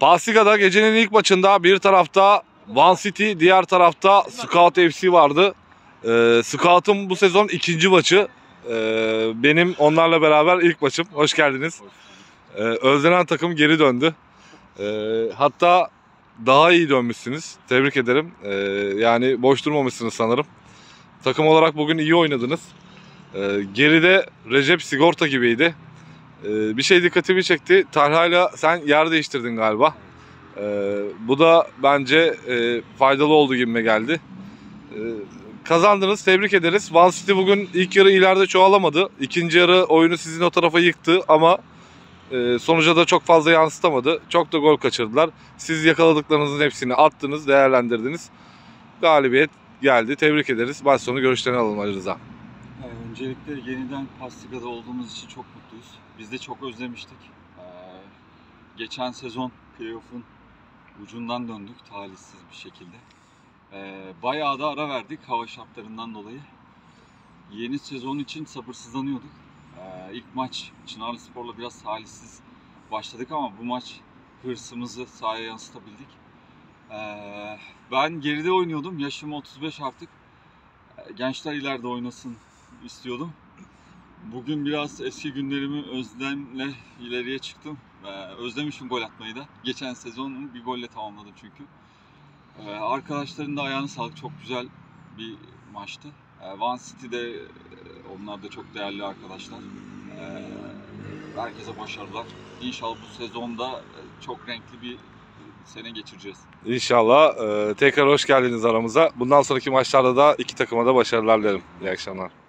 Pasliga'da gecenin ilk maçında bir tarafta Van City, diğer tarafta Scout FC vardı. Scout'un bu sezon ikinci maçı. Benim onlarla beraber ilk maçım. Hoş geldiniz. Özlenen takım geri döndü. Hatta daha iyi dönmüşsünüz. Tebrik ederim. Yani boş durmamışsınız sanırım. Takım olarak bugün iyi oynadınız. Geride Recep sigorta gibiydi. Bir şey dikkatimi çekti. Talha'yla sen yer değiştirdin galiba. Bu da bence faydalı oldu gibime geldi. Kazandınız, tebrik ederiz. Van City bugün ilk yarı ileride çoğalamadı. İkinci yarı oyunu sizin o tarafa yıktı ama sonuca da çok fazla yansıtamadı. Çok da gol kaçırdılar. Siz yakaladıklarınızın hepsini attınız, değerlendirdiniz. Galibiyet geldi. Tebrik ederiz. Maç sonu görüşlerini alalım Ali Rıza. Öncelikle yeniden Pasliga'da olduğumuz için çok mutluyuz. Biz de çok özlemiştik. Geçen sezon playoff'un ucundan döndük talihsiz bir şekilde. Bayağı da ara verdik hava şartlarından dolayı. Yeni sezon için sabırsızlanıyorduk. İlk maç Çınarlıspor'la biraz talihsiz başladık ama bu maç hırsımızı sahaya yansıtabildik. Ben geride oynuyordum. Yaşım 35 artık. Gençler ileride oynasın istiyordum. Bugün biraz eski günlerimi özlemle ileriye çıktım. Özlemişim gol atmayı da. Geçen sezonun bir golle tamamladım çünkü. Arkadaşların da ayağına sağlık. Çok güzel bir maçtı. Van City'de onlar da çok değerli arkadaşlar. Herkese başarılar. İnşallah bu sezonda çok renkli bir sene geçireceğiz. İnşallah. Tekrar hoş geldiniz aramıza. Bundan sonraki maçlarda da iki takıma da başarılar dilerim. İyi akşamlar.